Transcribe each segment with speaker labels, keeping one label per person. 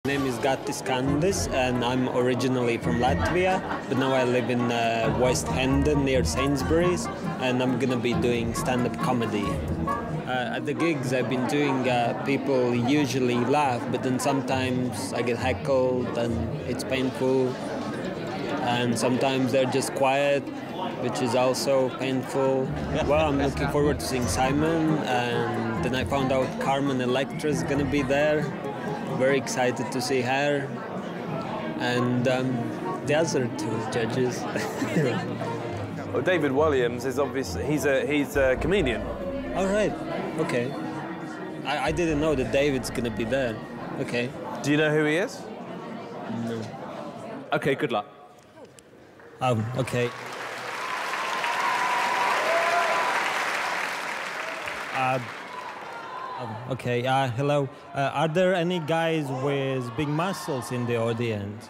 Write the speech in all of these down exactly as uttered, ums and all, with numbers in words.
Speaker 1: My name is Gatis Kandis and I'm originally from Latvia, but now I live in uh, West Hendon near Sainsbury's, and I'm gonna be doing stand-up comedy. Uh, at the gigs I've been doing, uh, people usually laugh, but then sometimes I get heckled and it's painful, and sometimes they're just quiet, which is also painful. Well, I'm looking forward to seeing Simon, and then I found out Carmen Electra is gonna be there. Very excited to see her, and um, the other two judges.
Speaker 2: Well, David Walliams is obviously he's a he's a comedian.
Speaker 1: All right, okay. I, I didn't know that David's gonna be there. Okay.
Speaker 2: Do you know who he is?
Speaker 1: No.
Speaker 2: Okay, good luck.
Speaker 1: Um. Okay. Uh, Oh, okay, uh, hello. Uh, are there any guys with big muscles in the audience?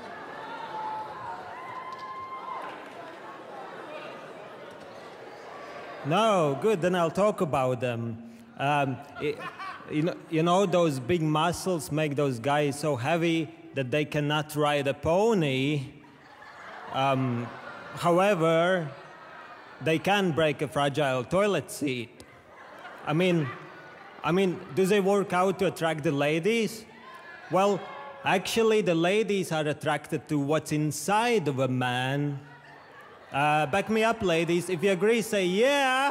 Speaker 1: No, good, then I'll talk about them. Um, it, you, know, you know, those big muscles make those guys so heavy that they cannot ride a pony. Um, however, they can break a fragile toilet seat. I mean, I mean, do they work out to attract the ladies? Well, actually, the ladies are attracted to what's inside of a man. Uh, back me up, ladies. If you agree, say yeah.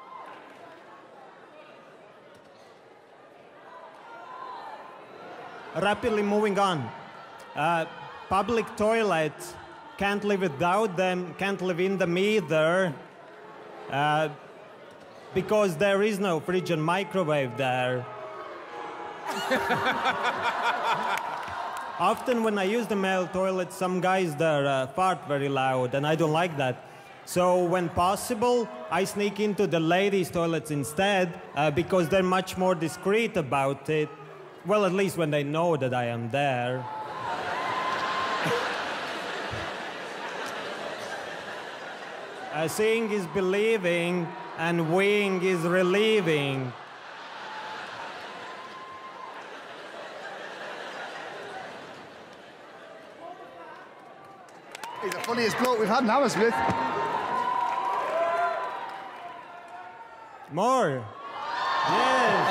Speaker 1: Rapidly moving on. Uh, public toilets, can't live without them, can't live in them either. Uh, Because there is no fridge and microwave there. Often when I use the male toilet, some guys there uh, fart very loud, and I don't like that. So when possible, I sneak into the ladies' toilets instead, uh, because they're much more discreet about it. Well, at least when they know that I am there. uh, seeing is believing, and weeing is relieving.
Speaker 3: He's the funniest bloke we've had in Hammersmith.
Speaker 1: More? Yes.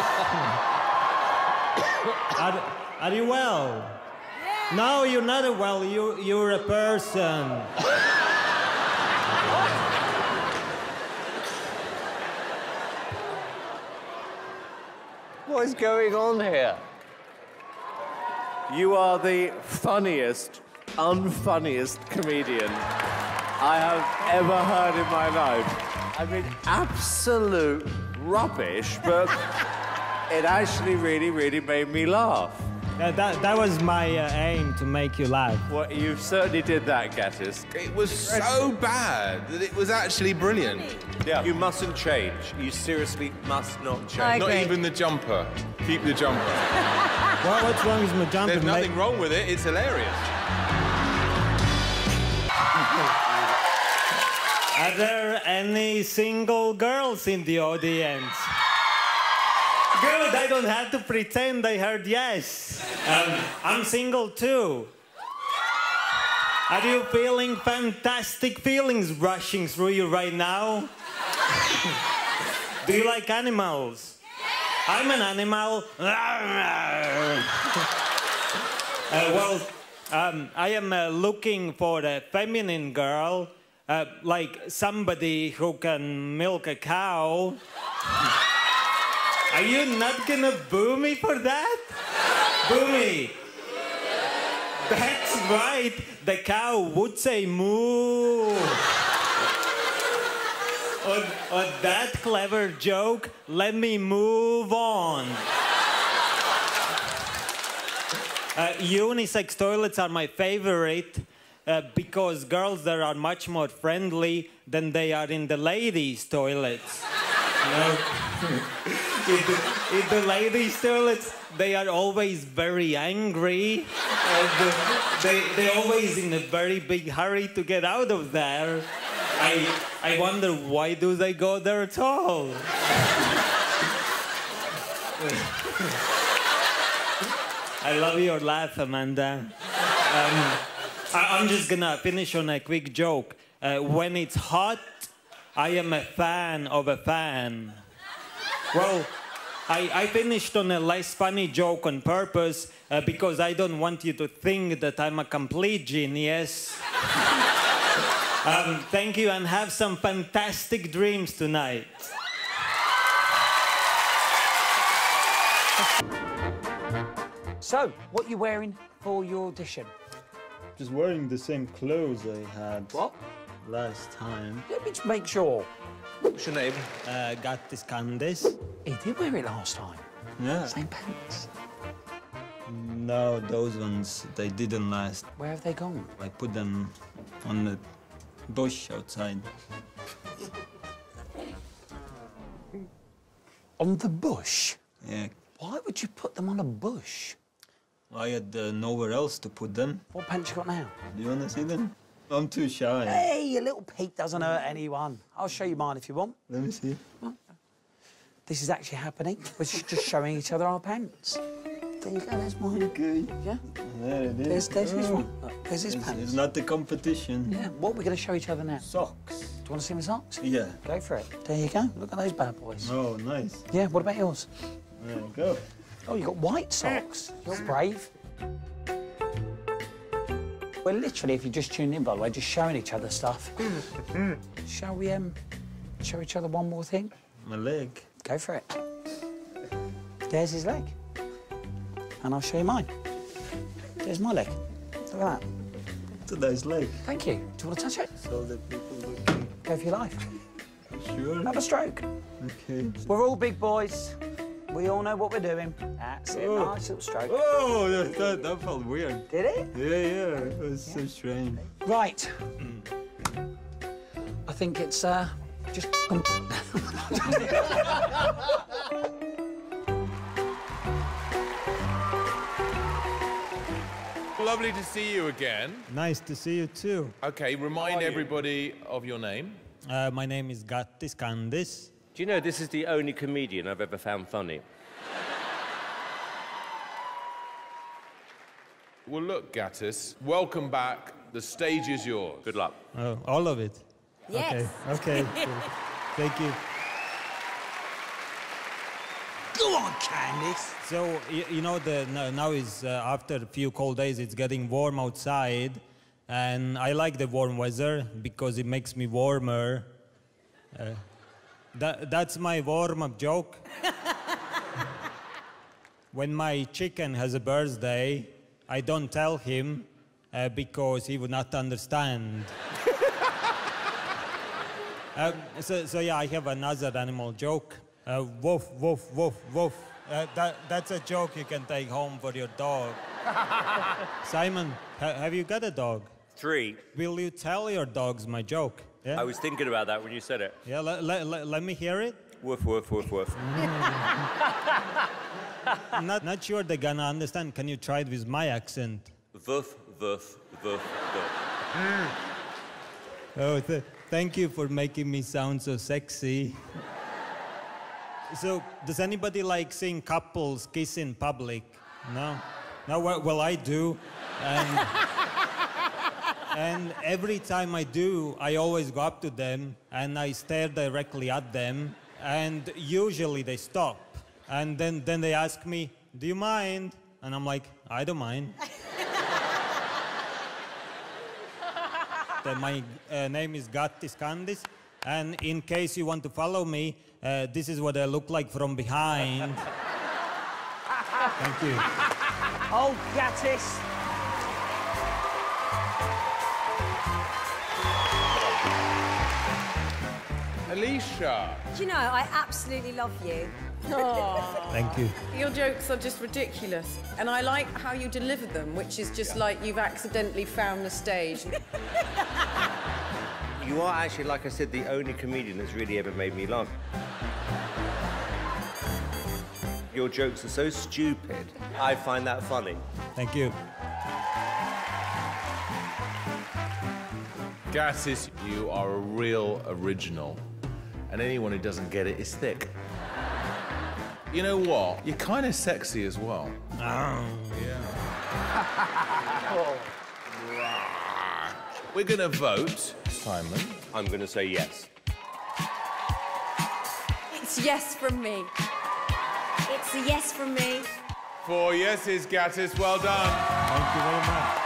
Speaker 1: are, are you well? No, you're not a well, you, you're a person.
Speaker 4: What is going on here? You are the funniest, unfunniest comedian I have ever heard in my life. I mean, absolute rubbish, but it actually really, really made me laugh.
Speaker 1: Uh, that, that was my uh, aim, to make you laugh.
Speaker 4: Well, you certainly did that, Gatis.
Speaker 5: It was so bad that it was actually brilliant.
Speaker 4: Yeah. You mustn't change. You seriously must not change.
Speaker 6: I
Speaker 5: Not
Speaker 6: agree.
Speaker 5: even the jumper. Keep the jumper.
Speaker 1: Well, what's wrong with my jumper?
Speaker 5: There's nothing wrong with it. It's hilarious.
Speaker 1: Are there any single girls in the audience? Good, I don't have to pretend I heard yes. Um, I'm single too. Are you feeling fantastic feelings rushing through you right now? Do you like animals? I'm an animal. uh, well, um, I am uh, looking for a feminine girl, uh, like somebody who can milk a cow. Are you not gonna boo me for that? Boo me. That's right. The cow would say moo. on, on that clever joke, let me move on. Uh, unisex toilets are my favorite uh, because girls there are much more friendly than they are in the ladies' toilets. You know? In the, in the ladies' toilets, they are always very angry. And uh, they, they're always in a very big hurry to get out of there. I, I wonder, why do they go there at all? I love your laugh, Amanda. Um, I, I'm just gonna finish on a quick joke. Uh, when it's hot, I am a fan of a fan. Well, I, I finished on a less funny joke on purpose uh, because I don't want you to think that I'm a complete genius. um, thank you and have some fantastic dreams tonight.
Speaker 6: So, what are you wearing for your audition?
Speaker 1: Just wearing the same clothes I had
Speaker 6: What?
Speaker 1: last time.
Speaker 6: Let me just make sure.
Speaker 5: What's your name?
Speaker 1: Uh, got this Candice.
Speaker 6: He did wear it last time.
Speaker 1: Yeah.
Speaker 6: Same pants.
Speaker 1: No, those ones, they didn't last.
Speaker 6: Where have they gone?
Speaker 1: I put them on the bush outside.
Speaker 6: On the bush?
Speaker 1: Yeah.
Speaker 6: Why would you put them on a bush?
Speaker 1: I had uh, nowhere else to put them.
Speaker 6: What pants you got now?
Speaker 1: Do you want to see them? I'm too shy.
Speaker 6: Hey, a little peek doesn't hurt anyone. I'll show you mine if you want.
Speaker 1: Let me see.
Speaker 6: This is actually happening. We're just showing each other our pants. There you go, there's mine.
Speaker 1: Okay.
Speaker 6: Yeah?
Speaker 1: There it is.
Speaker 6: There's, there's his
Speaker 1: Oh.
Speaker 6: one. Look, there's his
Speaker 1: It's,
Speaker 6: pants.
Speaker 1: it's not the competition.
Speaker 6: Yeah, what are we going to show each other now?
Speaker 1: Socks.
Speaker 6: Do you want to see my socks?
Speaker 1: Yeah.
Speaker 6: Go for it. There you go. Look at those bad boys.
Speaker 1: Oh, nice.
Speaker 6: Yeah, what about yours?
Speaker 1: There you go.
Speaker 6: Oh, you got white socks. You're brave. We're literally, if you just tuned in, by the way, just showing each other stuff. Shall we um, show each other one more thing?
Speaker 1: My leg.
Speaker 6: Go for it. There's his leg. And I'll show you mine. There's my leg. Look at that.
Speaker 1: It's a nice leg.
Speaker 6: Thank you. Do you want to touch it?
Speaker 1: So that people looking.
Speaker 6: Go for your life.
Speaker 1: Sure.
Speaker 6: Have a stroke.
Speaker 1: Okay.
Speaker 6: We're all big boys. We all know what we're doing. That's it.
Speaker 1: Oh.
Speaker 6: Nice little stroke.
Speaker 1: Oh, that, that, that felt weird.
Speaker 6: Did it?
Speaker 1: Yeah, yeah. It was so strange.
Speaker 6: Right. I think it's uh, just.
Speaker 5: Lovely to see you again.
Speaker 1: Nice to see you too.
Speaker 5: Okay, remind everybody of your name.
Speaker 1: Uh, my name is Gattis Candice.
Speaker 7: Do you know this is the only comedian I've ever found funny?
Speaker 5: Well, look, Gattis, welcome back. The stage is yours.
Speaker 7: Good luck.
Speaker 1: Oh, all of it?
Speaker 8: Yes.
Speaker 1: Okay, okay. Cool. Thank you.
Speaker 6: Go on, Candice.
Speaker 1: So, you, you know, the, no- now is uh, after a few cold days, it's getting warm outside. And I like the warm weather because it makes me warmer. Uh, that, that's my warm-up joke. When my chicken has a birthday, I don't tell him uh, because he would not understand. uh, so, so, yeah, I have another animal joke. Uh, woof, woof, woof, woof. Uh, that, that's a joke you can take home for your dog. Simon, ha have you got a dog?
Speaker 7: Three.
Speaker 1: Will you tell your dogs my joke? Yeah,
Speaker 7: I was thinking about that when you said it.
Speaker 1: yeah. Let, let, let, let me hear it.
Speaker 7: Woof, woof, woof, woof.
Speaker 1: I'm not, not sure they're gonna understand. Can you try it with my accent?
Speaker 7: Woof, woof, woof, woof.
Speaker 1: Oh, th thank you for making me sound so sexy. So, does anybody like seeing couples kiss in public? No? No, well, well I do. And, and every time I do, I always go up to them and I stare directly at them. And usually they stop. And then, then they ask me, do you mind? And I'm like, I don't mind. Then my uh, name is Gattis Candice. And in case you want to follow me, uh, this is what I look like from behind. Thank you.
Speaker 6: Oh, Gattis.
Speaker 5: Alicia.
Speaker 8: Do you know, I absolutely love you.
Speaker 1: Thank you.
Speaker 9: Your jokes are just ridiculous. And I like how you deliver them, which is just like you've accidentally found the stage.
Speaker 7: You are actually, like I said, the only comedian that's really ever made me laugh. Your jokes are so stupid, I find that funny.
Speaker 1: Thank you.
Speaker 5: Gattis, you are a real original. And anyone who doesn't get it is thick. You know what? You're kind of sexy as well.
Speaker 1: Oh.
Speaker 5: Yeah. We're going to vote, Simon.
Speaker 7: I'm going to say yes.
Speaker 9: It's yes from me.
Speaker 8: It's a yes from me.
Speaker 5: Four yeses, Gattis. Well done.
Speaker 6: Thank you very much.